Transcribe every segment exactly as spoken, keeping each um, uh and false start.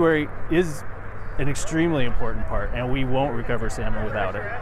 estuary is an extremely important part, and we won't recover salmon without it.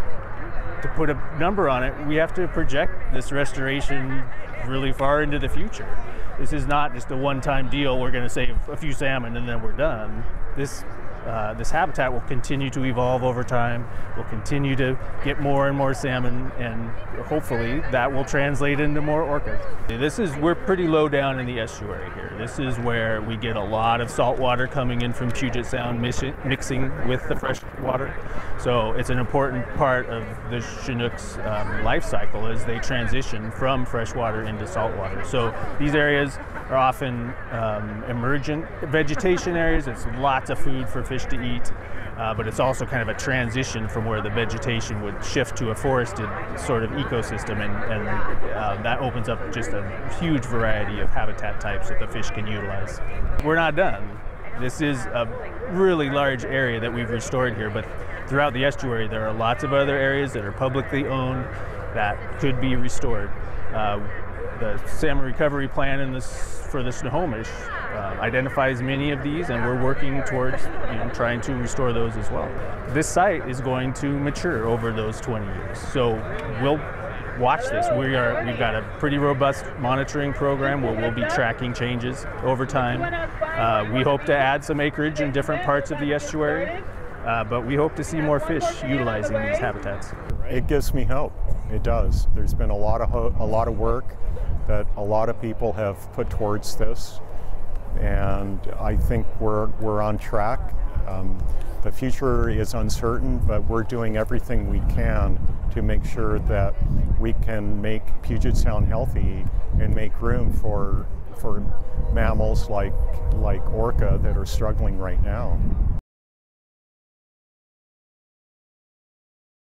To put a number on it, we have to project this restoration really far into the future. This is not just a one-time deal. We're going to save a few salmon and then we're done. This Uh, this habitat will continue to evolve over time. We'll continue to get more and more salmon, and hopefully that will translate into more orcas. This is, we're pretty low down in the estuary here. This is where we get a lot of salt water coming in from Puget Sound mixing with the fresh water. So it's an important part of the Chinook's um, life cycle as they transition from freshwater into saltwater. So these areas are often um, emergent vegetation areas. It's lots of food for fish to eat, uh, but it's also kind of a transition from where the vegetation would shift to a forested sort of ecosystem, and, and uh, that opens up just a huge variety of habitat types that the fish can utilize. We're not done. This is a really large area that we've restored here, but throughout the estuary there are lots of other areas that are publicly owned that could be restored. Uh, the salmon recovery plan in this, for the Snohomish uh, identifies many of these, and we're working towards you know, trying to restore those as well. This site is going to mature over those twenty years, so we'll watch this. We are, we've got a pretty robust monitoring program where we'll be tracking changes over time. Uh, we hope to add some acreage in different parts of the estuary, uh, but we hope to see more fish utilizing these habitats. It gives me hope. It does. There's been a lot of ho a lot of work that a lot of people have put towards this, and I think we're we're on track. Um, the future is uncertain, but we're doing everything we can to make sure that we can make Puget Sound healthy and make room for for mammals like like orca that are struggling right now.